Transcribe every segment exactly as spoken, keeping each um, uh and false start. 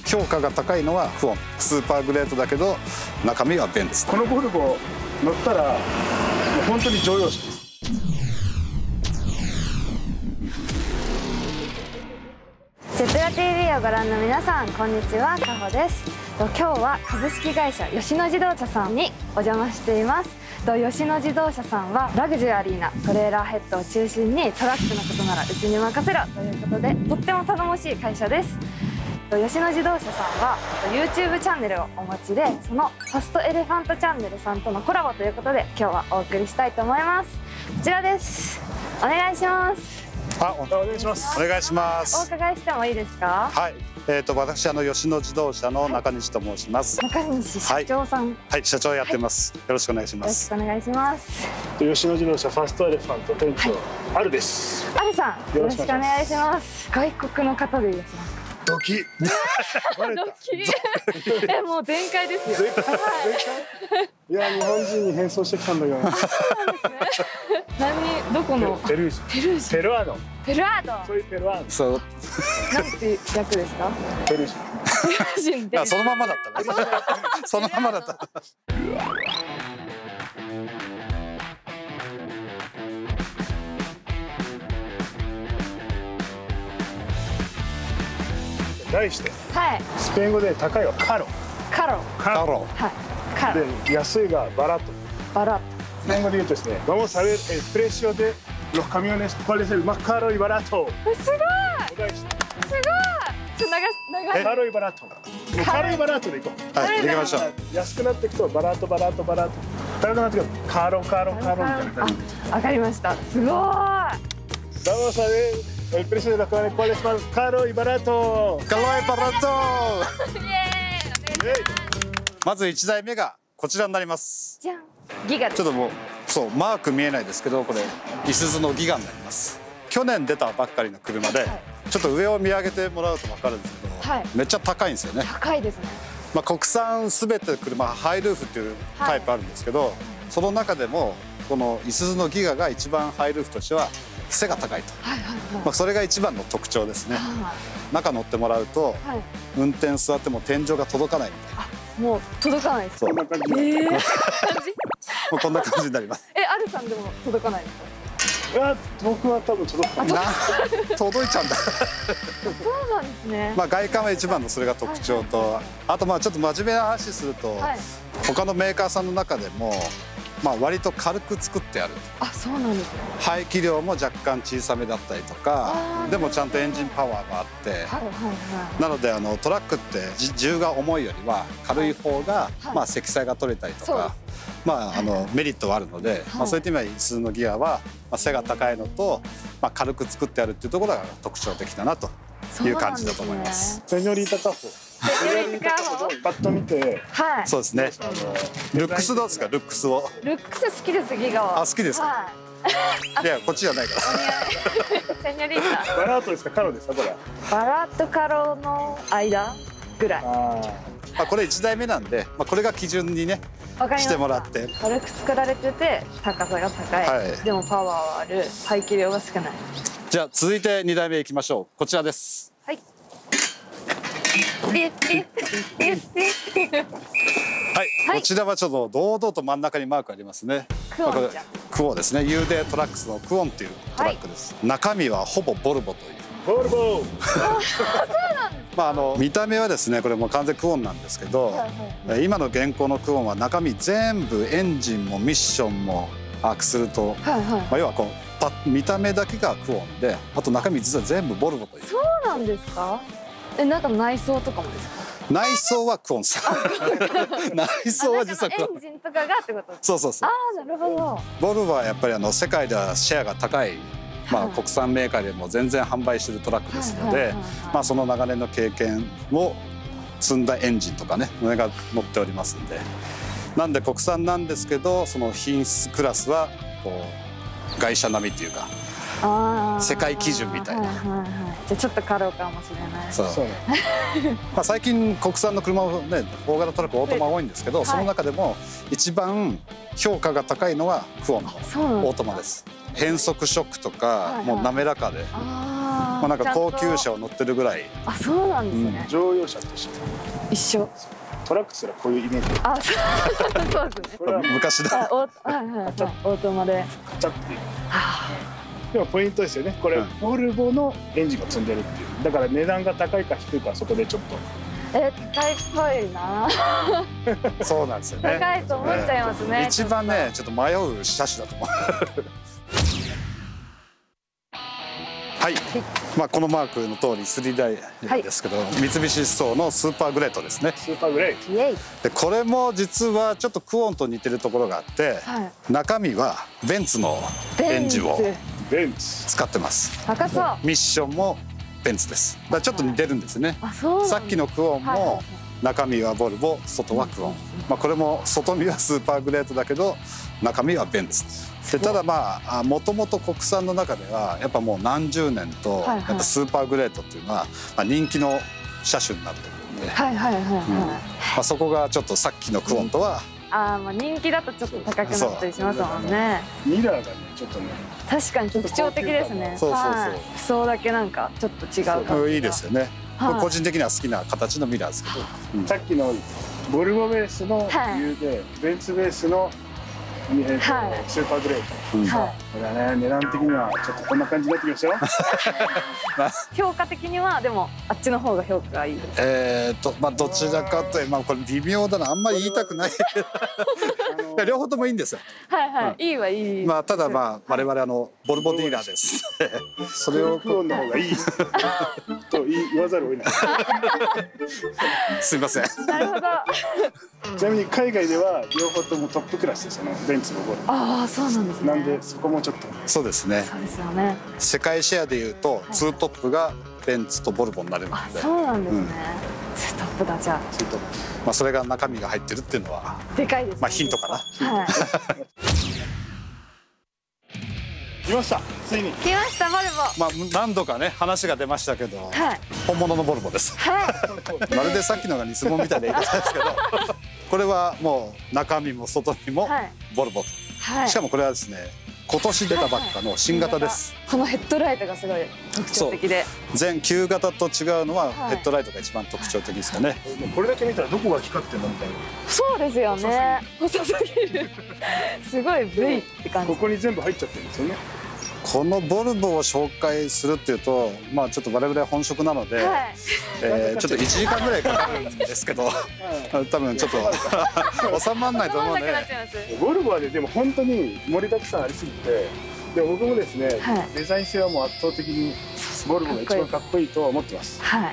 評価が高いのはクオン。スーパーグレードだけど中身はベンです。 このボルボ乗ったらもう本当に乗用車です。 ジェトヤ ティーブイ をご覧の皆さん、こんにちは、かほです。今日は株式会社吉野自動車さんにお邪魔しています。吉野自動車さんはラグジュアリーなトレーラーヘッドを中心にトラックのことならうちに任せろということで、とっても頼もしい会社です。吉野自動車さんは YouTube チャンネルをお持ちで、そのファストエレファントチャンネルさんとのコラボということで今日はお送りしたいと思います。こちらです。お願いします。 あ、お願いします。お願いしまおす。 伺いしてもいいですか？ はい。えっと私あの吉野自動車の中西と申します。 中西社長さん。はい、 はい、社長やってます。よろしくお願いします。 よろしくお願いします。 吉野自動車ファストエレファント店長、アルです。 アルさん、よろしくお願いします。外国の方でいらっしゃいますか？ ドキ。 ドキ。え、もう全開ですよ。 いや、日本人に変装してきたんだけど。 何、どこの？ ペルージ。 ペルージ。 ペルアーノ。 ペルアード。 そういうペルアーノ。 そう。 なんて役ですか？ ペルージ。 ペルー人で。 あ、そのままだったね。そのままだった。 題して、 はい。 スペイン語で高いはカロ。 カロ。 カロ。 はい。カロ。 で、安いがバラッと。 バラッスペイン語で言うとですね、vamos a ver el precio de los camiones, ¿cuál es el más caro y barato? すごい。 題して。 すごい。ちょ長長い。 カロいバラッと。カロいバラッとでいこう。 はい、行きましょう。 安くなっていくとバラッとバラッとバラッと。高くなっていくとカロカロカロみたいな感じ。 あ、わかりました。すごい。 vamos a ver el precio de los camiones, ¿cuál es más caro y barato? カロイバラット。 イエーイ。 まず一台目がこちらになります。 じゃん。ギガです。 ちょっともうそうマーク見えないですけど、これいすゞのギガになります。去年出たばっかりの車で、はい、ちょっと上を見上げてもらうと分かるんですけど、はい、めっちゃ高いんですよね。 高いですね。 まあ国産すべて車ハイルーフっていうタイプあるんですけど、はい、その中でもこのいすゞのギガが一番ハイルーフとしては背が高いと。まあそれが一番の特徴ですね。中乗ってもらうと、はい、運転座っても天井が届かないみたいな。 もう届かないです。 こんな感じ。ええ。感じ。もうこんな感じになります。 え、アルさんでも届かないですか？ いや、僕は多分届かない。 届いちゃうんだ。 そうなんですね。 まあ外観は一番のそれが特徴と、あとまあちょっと真面目な話すると、はい、他のメーカーさんの中でも。まあ割と軽く作ってある。 あ、そうなんですね。 排気量も若干小さめだったりとか、でもちゃんとエンジンパワーがあって、なのであのトラックって重が重いよりは軽い方がまあ積載が取れたりとか、まああのメリットはあるので、まあそういった意味はいすゞのギアは背が高いのと、まあ軽く作ってあるっていうところが特徴的だなという感じだと思います。 セニョリータカフォ。パッと見て、 はい。 そうですね。ルックスどうですか、ルックスを。 ルックス好きです、ギガは。 あ、好きですか。いや、こっちじゃないから。 セニョリータ。 バラートですか、カロですか、これ。 バラとカロの間ぐらい。 ああ、これ一台目なんで、まあこれが基準にねしてもらって。 軽く作られてて高さが高い。はい、でもパワーはある。排気量が少ない。 じゃあ続いて二台目いきましょう。こちらです。はい。はい、こちらはちょっと堂々と真ん中にマークありますね。 クオンちゃん。 クオンですね。ユーデートラックスのクオンっていうトラックです。はい、中身はほぼボルボという。 ボルボ。 まああの見た目はですね、これもう完全クオンなんですけど、今の現行のクオンは中身全部エンジンもミッションもアクスルと、まあ要はこうパ見た目だけがクオンで、あと中身実は全部ボルボという。 そうなんですか？え、なんか内装とかもですか？ 内装はクオンさん。内装は実はクオン。 エンジンとかがってことですか？ そうそうそう。 ああ、なるほど。 ボルボはやっぱりあの世界ではシェアが高い、まあ国産メーカーでも全然販売しているトラックですので、まあその長年の経験を積んだエンジンとかね、それが乗っておりますんで、なんで国産なんですけど、その品質クラスはこう外車並みっていうか。世界基準みたいな。じゃあちょっと軽いかもしれない。 そう。まあ最近国産の車をね、大型トラックオートマ多いんですけど、その中でも一番評価が高いのはクオンのオートマです。変速ショックとかもう滑らかで、 あまあなんか高級車を乗ってるぐらい。 あ、そうなんですね。 乗用車として一緒。 トラックすらこういうイメージ。 あ、そうそうですね。 これは昔だ。 あ、お、はいはいはい、オートマで。 カチャっていう。でもポイントですよね。これ、うん、ボルボのエンジンが積んでるっていう。だから値段が高いか低いかそこでちょっと。 え、高いっぽいな。 そうなんですよね。 高いと思っちゃいますね。 一番ね、ちょっと迷う車種だと思う。はい、まあこのマークの通りスリーダイヤですけど、はい、三菱思想のスーパーグレートですね。 スーパーグレート。 でこれも実はちょっとクオンと似てるところがあって、はい、中身はベンツのエンジンを使ってます。 高そう。 ミッションもベンツです。だからちょっと似てるんですね。さっきのクオンも中身はボルボ、外はクオン。まあこれも外身はスーパーグレートだけど中身はベンツ。でただまあもともと国産の中ではやっぱもう何十年とやっぱスーパーグレートっていうのはまあ人気の車種になってるんで、 はいはいはいはい、うん、まあそこがちょっとさっきのクオンとは、 うん、ああまあ人気だとちょっと高くなったりしますもんね。 ミラーがねちょっとね確かに特徴的ですね。 そうそうそう。 服装だけなんかちょっと違う感じがいいですよね。はい、個人的には好きな形のミラーですけど、 うん、さっきのボルボベースの理由で、はい、ベンツベースのえーはい、スーパーグレート、うん、はい、これはね値段的にはちょっとこんな感じになってきましたよ。 評価的にはでもあっちの方が評価がいいです。 えーっとまあどちらかというとまあこれ微妙だな、あんまり言いたくない。両方ともいいんですよ。 はいはい、うん、いいはいい。 まあただまあ我々あのボルボディーラーです。それをクオンの方がいいと言わざるを得ない。 すいません。 なるほど。 ちなみに海外では両方ともトップクラスですよね。ベンツのボルボ。 ああそうなんですね。 なんでそこもちょっと。 そうですね。 そうですよね。 世界シェアでいうとツートップがベンツとボルボになれるので。 そうなんですね。ツートップだじゃあ。 ツートップ。 まあそれが中身が入ってるっていうのはでかいですね。 まあヒントかな。 はい。 来ました。ついに。 来ましたボルボ。 まあ何度かね話が出ましたけど、 はい、 本物のボルボです。はい。まるでさっきのが偽物みたいな言い方ですけど、これはもう中身も外身もボルボと。はい、しかもこれはですね、今年出たばっかの新型です。 このヘッドライトがすごい特徴的で。 全旧型と違うのはヘッドライトが一番特徴的ですよね。 これだけ見たらどこが光ってるのみたいな。 そうですよね。細すぎる。すごい V って感じ。 ここに全部入っちゃってるんですよね。 このボルボを紹介するっていうと、まあちょっと我々は本職なので、はい、えー、ちょっといちじかんぐらいかかるんですけど、多分ちょっと収まらないと思うんで。 ボルボはねでも本当に盛りだくさんありすぎて、でも僕もですね、はい、デザイン性はもう圧倒的にボルボが一番かっこいいとは思ってます。はい、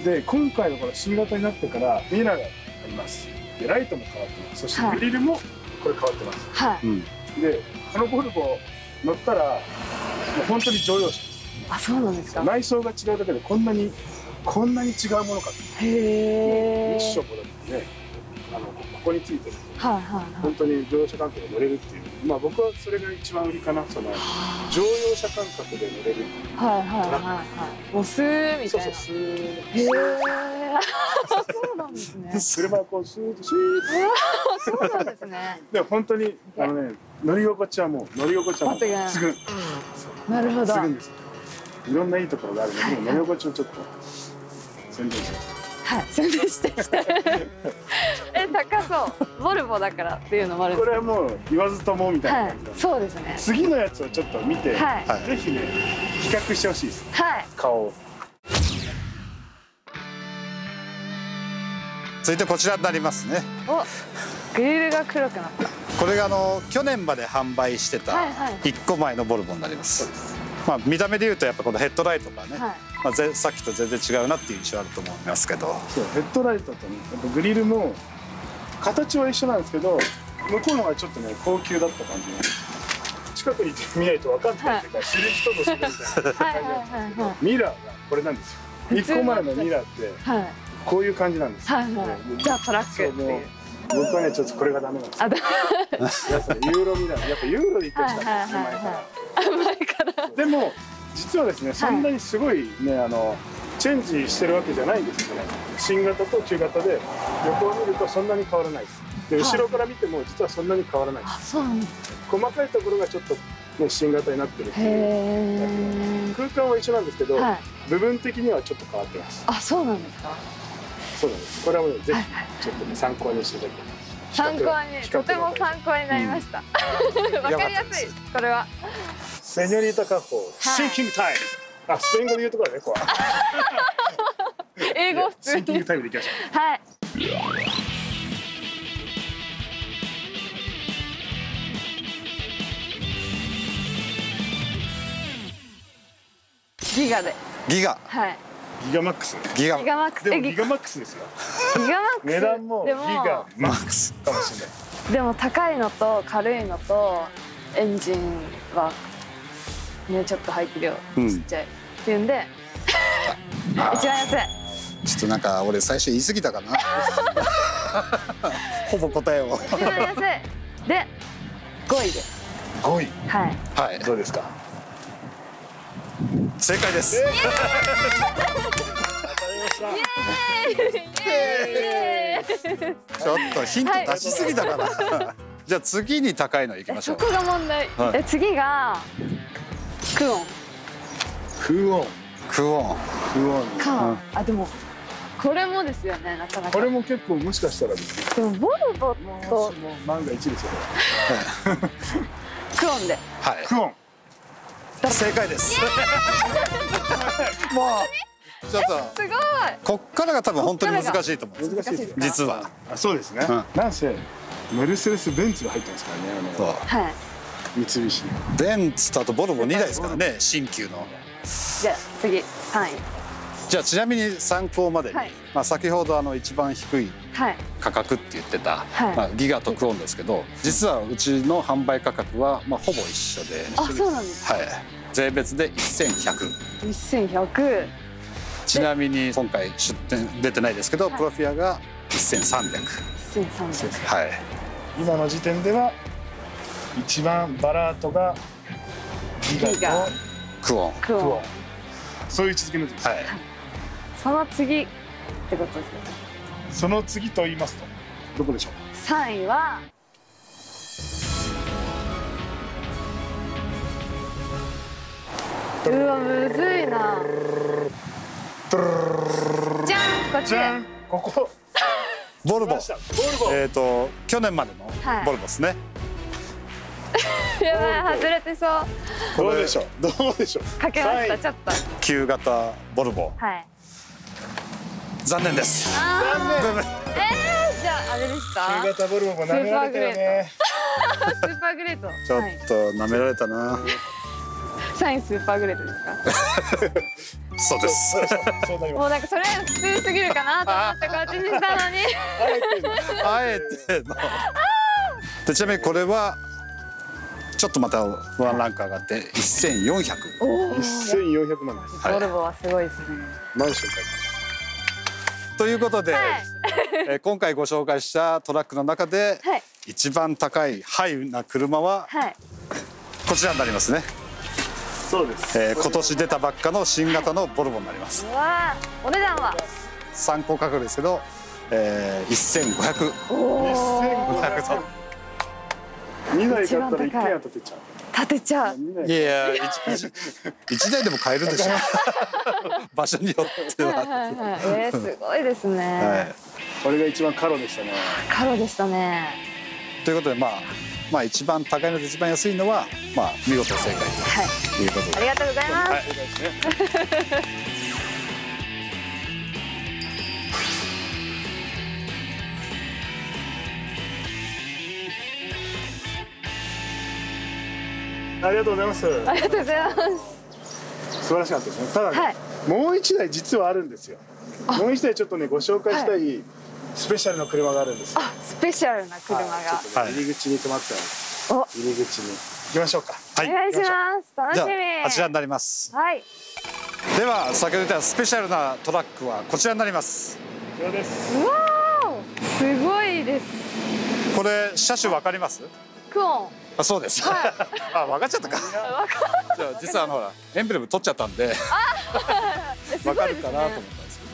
で今回のこの新型になってからミラーがあります。でライトも変わってます。そしてグリルもこれ変わってます。はい、でこのボルボ乗ったらもう本当に乗用車です。 あ、そうなんですか。 内装が違うだけでこんなにこんなに違うものかと。 へえ。 ミッションもだってね、あのここについてる。はいはいはい。本当に乗用車感覚で乗れるっていう。まあ僕はそれが一番売りかな。その乗用車感覚で乗れる。はいはいはいはい。もうスーみたいな。そうそうスー。へえ。そうなんですね。車はこうスーッとスーッと。そうなんですね。でも本当にあのね。乗り心地はもう乗り心地はもう抜群。なるほど。抜群です。いろんないいところがあるので乗り心地をちょっと宣伝して。はい、宣伝してして。え、高そう。ボルボだからっていうのもあるんですか。これはもう言わずともみたいな感じなんで。そうですね。次のやつをちょっと見て、ぜひね比較してほしいです。はい。顔を。 続いてこちらになりますね。 お、グリルが黒くなった。 これがあの去年まで販売してたいっこまえのボルボになります。まあ見た目でいうとやっぱこのヘッドライトがね、はい、まあぜさっきと全然違うなっていう印象あると思いますけど。 そうヘッドライトとね、やっぱグリルも形は一緒なんですけど、向こうの方がちょっとね高級だった感じなんです。近くに見ないと分かんないっていうか、知る人ぞ知るみたいな感じなんですけど、ミラーがこれなんですよ。いっこまえのミラーってこういう感じなんです。はいはい。じゃあトラックっていう。僕はねちょっとこれがダメなんです。あ、だやっぱユーロミラー、やっぱユーロで言ってきたんです前から。前から。でも実はですね、そんなにすごいねあのチェンジしてるわけじゃないんですよね。新型と旧型で横を見るとそんなに変わらないです。で後ろから見ても実はそんなに変わらないです。そうなんです。細かいところがちょっとね新型になってるっていう。 空間は一緒なんですけど、部分的にはちょっと変わってます。 あ、そうなんですか。 そうなんです。これはもうぜひちょっとね参考にしていただきたい。 参考に、とても参考になりました。わかりやすい、これは。 セニョリータカホ、シンキングタイム。あ、スペイン語で言うところだね、ここは。 英語普通に。 シンキングタイムでいきましょう。 はい。ギガで。 ギガ。 はい。 ギガマックス。 ギガ。ギガマックス。 でもギガマックスですよ。 ギガマックス。 値段もギガマックスかもしれない。 でも高いのと軽いのとエンジンはねちょっと入ってるよ、うん、ちっちゃいっていうんで一番安い。 ちょっとなんか俺最初言い過ぎたかな。ほぼ答えを。 一番安いでごいで。 ごい。 はいはい。 どうですか。 正解です。ちょっとヒント出しすぎたかな。じゃあ次に高いのいきましょう。 そこが問題。え、次がクオン。 クオン。 クオン。 クオン。 か。あ、でもこれもですよね、なかなか。 これも結構もしかしたらですよ。でもボルボと万が一ですよ。 クオンで。 はい。 クオン。 正解です。もう。ちょっとすごい。 こっからが多分本当に難しいと思う。 難しいです。 実は。 そうですね。なんせメルセデスベンツが入ってますからね。 そう。 はい。 三菱。 ベンツとあとボルボにだいですからね、新旧の。 じゃあ次さんい。 じゃあちなみに参考までに、まあ先ほどあの一番低い価格って言ってたまあギガとクオンですけど、実はうちの販売価格はまあほぼ一緒で。 あ、そうなんですか。 はい。税別でせんひゃく。 せんひゃく。 ちなみに今回出店出てないですけど、プロフィアがせんさんびゃく。 せんさんびゃく。 はい。 今の時点では一番バラートがギガとクオン。 クオン。 そういう位置づけのです。 はい。 その次ってことですね。 その次と言いますとどこでしょう。 さんいはうわ、むずいな。じゃん、こっち。 ここ。 ボルボ。えっと去年までのボルボですね。 やばい、外れてそう。 どうでしょう。どうでしょう。 かけました、ちょっと。 旧型ボルボ。 はい。 残念です。 残念。ええ、じゃああれですか。 旧型ボルボも舐められたよね。 スーパーグレート。 ちょっと舐められたな。 サインスーパーグレートですか。 そうです。 もうなんかそれ普通すぎるかなと思ってこっちにしたのに。 あえての。でちなみにこれはちょっとまたワンランク上がってせんよんひゃく。 せんよんひゃくまんです。 ボルボはすごいですね。 マンション買います。 ということで、え今回ご紹介したトラックの中で一番高いハイな車はこちらになりますね。 そうです。 えー、今年出たばっかの新型のボルボになります。 うわー、お値段は参考価格ですけど、えー、せんごひゃく。 せんごひゃく。にだい買ったら一軒家建てちゃう。 建てちゃう。 いやいや、一台でも買えるでしょ。場所によっては。 えー、すごいですね。はい、 これが一番カロでしたね。 カロでしたね。 ということで、まあ。まあ一番高いのと一番安いのはまあ見事正解ということで、 ありがとうございます。はい、 ありがとうございます。 ありがとうございます。 素晴らしかったですね。ただね、はい、もう一台実はあるんですよ。もう一台ちょっとねご紹介したい、はい、スペシャルな車があるんです。 あ、スペシャルな車が。 はい、入り口に止まってたの。入り口に行きましょうか。 はい、お願いします。楽しみ。 あちらになります。 はい。 では先ほど言ったスペシャルなトラックはこちらになります。 これです。 うわー、すごいです。 これ車種わかります？ クオン。 あ、そうです。はい、あ、分かっちゃったか。じゃあ実はあのほらエンブレム取っちゃったんで。わかるかなと思ったんですけど。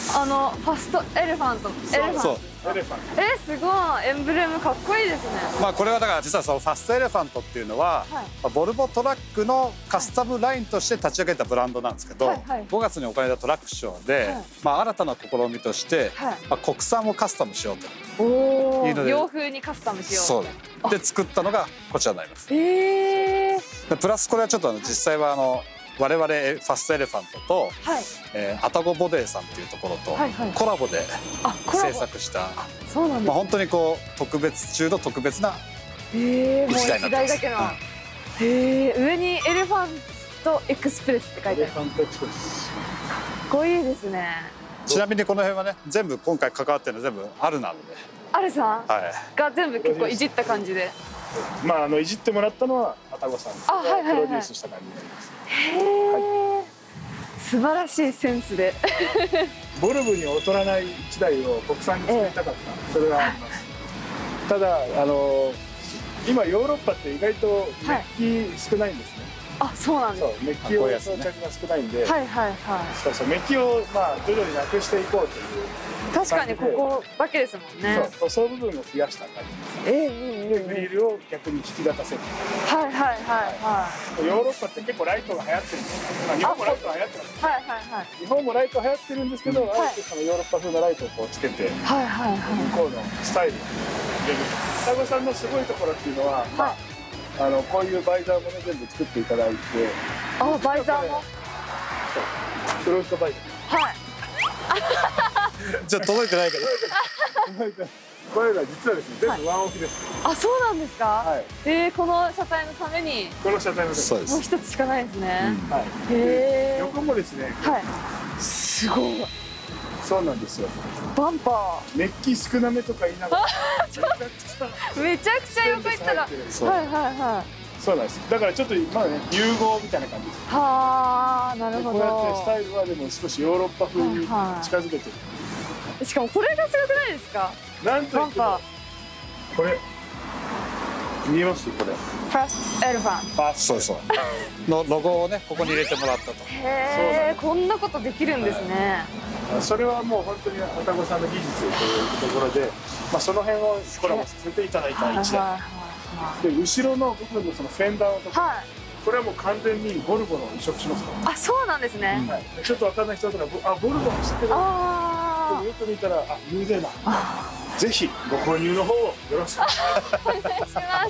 あのファストエレファント、エレファント。 そう。 エレファント。 え、すごい、エンブレムかっこいいですね。 まあこれはだから実はそのファストエレファントっていうのは、はい、ボルボトラックのカスタムラインとして立ち上げたブランドなんですけど、はいはい、ごがつに行われたトラックショーで、はい、まあ新たな試みとして、はい、まあ国産をカスタムしようというので、 洋風にカスタムしよう。 そうで作ったのがこちらになります。 へえ。 プラスこれはちょっとあの実際はあの我々ファストエレファントと、はい、えー、アタゴボデーさんっていうところとコラボで制作した、そうなんです、まあ本当にこう特別中の特別な一台になってます。 へえ、上にエレファントエクスプレスって書いてある。エレファントエクスプレス。かっこいいですね。 ちなみにこの辺はね、全部今回関わってるの全部あるなので。 あるさん、 はい、 が全部結構いじった感じで。 まああのいじってもらったのはアタゴさんがプロデュースした感じになります。 へえ、素晴らしいセンスで。 ボルボに劣らない一台を国産に作りたかった、ええ、それはあります。ただあの今ヨーロッパって意外とメッキ少ないんですね。 はい、あ、そうなんです。 そう、メッキを装着が少ないんで、 はいはいはい。 そうそう、メッキをまあ徐々になくしていこうという。 確かにここだけですもんね。 そう、塗装部分を増やした感じです。ええ、でグリルを逆に引き立たせる。 はいはいはいはい。 ヨーロッパって結構ライトが流行ってるんです。まあ日本もライトが流行ってます。 はいはいはい。 日本もライト流行ってるんですけど、あえてそのヨーロッパ風のライトをこうつけて、はいはいはい。向こうのスタイルに入れる。双子さんのすごいところっていうのは、まああのこういうバイザーもね全部作っていただいて。 あ、バイザーも。 フロントバイザー。はい。 じゃ届いてないけど。 これら実はですね、全部ワンオフです。 あ、そうなんですか。はい。ええ、この車体のために。 この車体のために。そうです。 もう一つしかないですね。 はい。へえ。横もですね。 はい。すごい。 そうなんですよ。 バンパー。メッキ少なめとか言いながら。 めちゃくちゃ横行ったら。はいはいはい。 そうなんです。だからちょっとまだね融合みたいな感じです。 はあ、なるほど。 こうやってスタイルはでも少しヨーロッパ風に近づけてる。 しかもこれがすごくないですか。 なんと言ってもこれ見えます？これ。 ファストエレファント。 ファスト、そうそうのロゴをねここに入れてもらったと。 へえ、こんなことできるんですね。 それはもう本当にアタゴさんの技術というところで、まあその辺をコラボさせていただいた一台。で後ろの部分のそのフェンダーのところ、はい、これはもう完全にボルボの移植しますから。 あ、そうなんですね。 はい、ちょっと分かんない人だったら、あ、ボルボも知ってる。ああ。よく見たら、あ、有名な。ぜひご購入の方をよろしくお願いします。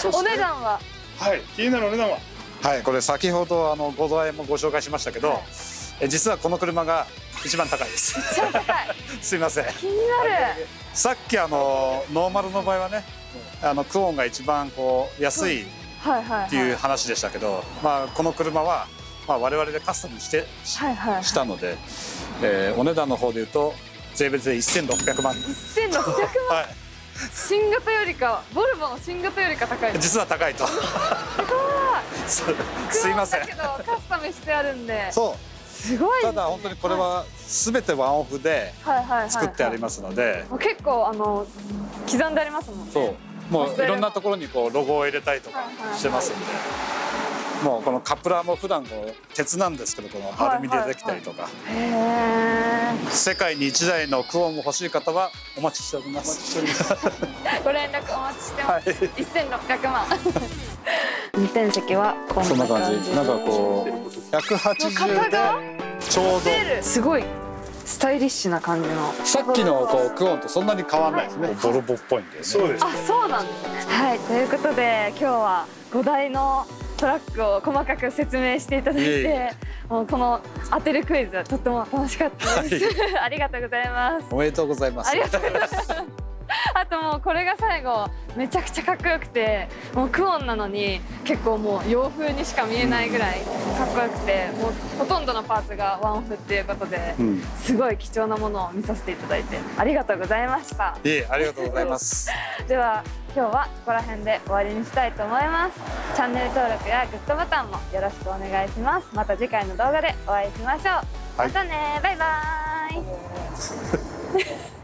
お値段は。 はい、気になるお値段は。 はい、これ先ほどあのご台もご紹介しましたけど、はい、え実はこの車が一番高いです。 一番高い。 すいません。 気になる。 さっきあのノーマルの場合はね。あのクオンが一番こう安いっていう話でしたけど、まあこの車はまあ我々でカスタムしてしたので、えー、お値段の方でいうと税別でせんろっぴゃくまん。 せんろっぴゃくまん。はい。新型よりかボルボの新型よりか高い。 実は高いと。すごい。すいません。 だけどカスタムしてあるんで。 そう。 すごい。 ただ本当にこれはすべてワンオフで作ってありますので。 結構あの刻んでありますもんね。 そう。もういろんなところにこうロゴを入れたりとかしてますんで、もうこのカプラーも普段こう鉄なんですけどこのアルミでできたりとか、世界に一台のクオンも欲しい方はお待ちしております。 ご連絡お待ちしてます。はい、せんろっぴゃくまん。運転席はこんな感じ。 なんかこうひゃくはちじゅうでちょうどすごい。スタイリッシュな感じの。 さっきのこうクオンとそんなに変わらないですね。ボルボっぽいんで。 そうです。 あ、そうなんですね。はい、ということで今日はごだいのトラックを細かく説明していただいて、もうこの当てるクイズとっても楽しかったです。ありがとうございます。 おめでとうございます。 ありがとうございます。あともうこれが最後めちゃくちゃかっこよくて、もうクオンなのに結構もう洋風にしか見えないぐらいかっこよくて、もうほとんどのパーツがワンオフっていうことで、うん、すごい貴重なものを見させていただいてありがとうございました。 いえ、ありがとうございます。 では今日はここら辺で終わりにしたいと思います。チャンネル登録やグッドボタンもよろしくお願いします。また次回の動画でお会いしましょう。はい、またね、バイバーイ。